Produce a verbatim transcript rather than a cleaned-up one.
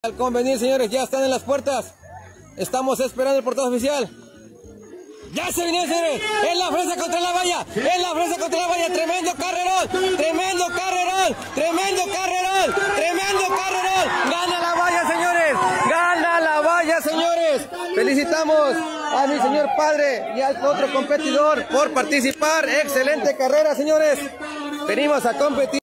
Al convenir, señores, ya están en las puertas. Estamos esperando el portado oficial. Ya se vinieron, señores. En la fresa contra la valla. En la fresa contra la valla. Tremendo carrerón. Tremendo carrerón. Tremendo carrerón. Tremendo carrerón. Gana la valla, señores. Gana la valla, señores. Felicitamos a mi señor padre y al otro competidor por participar. Excelente carrera, señores. Venimos a competir.